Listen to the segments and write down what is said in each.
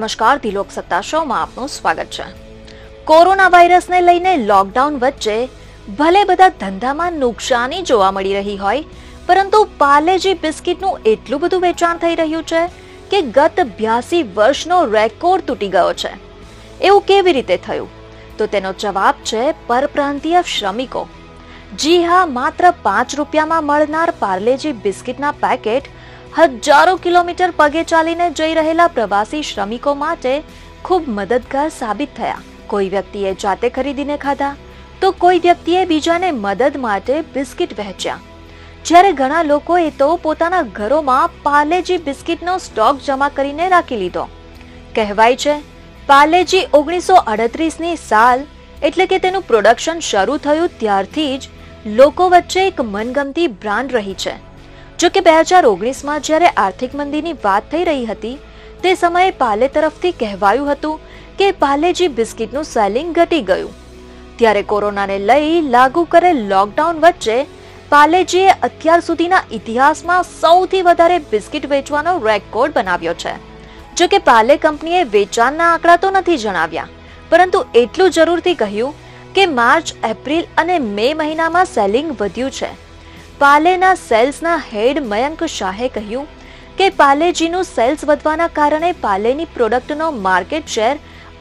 નમસ્કાર, તિલોક સત્તા શોમાં આપનું સ્વાગત છે। કોરોના વાયરસને લઈને લોકડાઉન વચ્ચે ભલે બધા ધંધામાં નુકસાની જોવા મળી રહી હોય, પરંતુ પાર્લેજી બિસ્કિટનું એટલું બધું વેચાણ થઈ રહ્યું છે કે ગત 82 વર્ષનો રેકોર્ડ તૂટી ગયો છે। એવું કેવી રીતે થયું? તો તેનો જવાબ છે પરપ્રાંતીય શ્રમિકો। જી હા, માત્ર 5 રૂપિયામાં મળનાર પાર્લેજી બિસ્કિટના પેકેટ હજારો કિલોમીટર પગે ચાલીને જઈ રહેલા પ્રવાસી શ્રમિકો માટે ખૂબ મદદગાર સાબિત થયા। કોઈ વ્યક્તિએ જાતે ખરીદીને ખાધા, તો કોઈ વ્યક્તિએ બીજાને મદદ માટે બિસ્કિટ વહેંચ્યા, જ્યારે ઘણા લોકોએ તો પોતાના ઘરોમાં પાર્લેજી બિસ્કિટનો સ્ટોક જમા કરીને રાખી લીધો। કહેવાય છે પાર્લેજી 1938ની સાલ એટલે કે તેનું પ્રોડક્શન શરૂ થયું ત્યારથી જ લોકો વચ્ચે એક મનગમતી બ્રાન્ડ રહી છે। જો કે 2019માં જ્યારે આર્થિક મંદીની વાત થઈ રહી હતી, તે સમયે પાર્લે તરફથી કહેવાયું હતું કે પાર્લેજી બિસ્કિટનું સેલિંગ ઘટી ગયું। ત્યારે કોરોનાને લઈ લાગુ કરેલ લોકડાઉન વચ્ચે પાર્લેજીએ અત્યાર સુધીના ઇતિહાસમાં સૌથી વધારે બિસ્કિટ વેચવાનો રેકોર્ડ બનાવ્યો છે। જો કે પાર્લે કંપનીએ વેચાણના આંકડા તો નથી જણાવ્યા, પરંતુ એટલું જરૂરથી કહ્યું કે માર્ચ, એપ્રિલ અને મે મહિનામાં સેલિંગ વધ્યું છે। પાર્લેના સેલ્સના હેડ મયંક શાહે કહ્યું કે પાર્લેજીનું સેલ્સ વધવાના કારણે પાર્લેની પ્રોડક્ટનો માર્કેટ શેર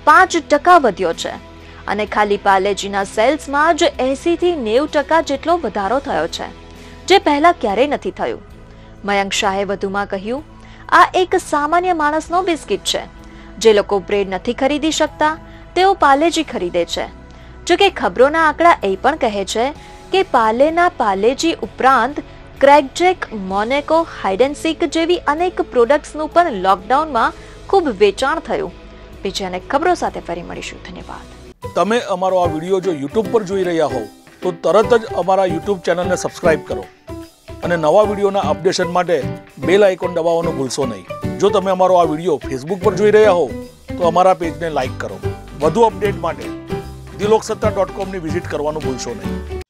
5% વધ્યો છે અને ખાલી પાર્લેજીના સેલ્સમાં જ 80 થી 90% જેટલો વધારો થયો છે, જે પહેલા ક્યારેય નથી થયું। મયંક શાહે વધુમાં કહ્યું, આ એક સામાન્ય માણસનો બિસ્કિટ છે। જે લોકો બ્રેડ નથી ખરીદી શકતા, તેઓ પાર્લેજી ખરીદે છે। જો કે ખબરોના આંકડા એ પણ કહે છે કે પાર્લેના પાર્લેજી ઉપરાંત ક્રેકજેક, મોનેકો, હાઇડ એન્ડ સીક જેવી અનેક પ્રોડક્ટ્સનું પણ લોકડાઉનમાં ખૂબ વેચાણ થયું। બીજી અનેક ખબરો સાથે ફરી મળીશું। ધન્યવાદ। તમે અમારો આ વિડીયો જો યુટ્યુબ પર જોઈ રહ્યા હો તો તરત જ અમારા યુટ્યુબ ચેનલને સબસ્ક્રાઇબ કરો અને નવા વિડીયોના અપડેશન માટે બેલ આઇકોન દબાવવાનું ભૂલશો નહીં। જો તમે અમારો આ વિડીયો ફેસબુક પર જોઈ રહ્યા હો તો અમારા પેજને લાઇક કરો। વધુ અપડેટ માટે tiloksatta.com ની વિઝિટ કરવાનું ભૂલશો નહીં।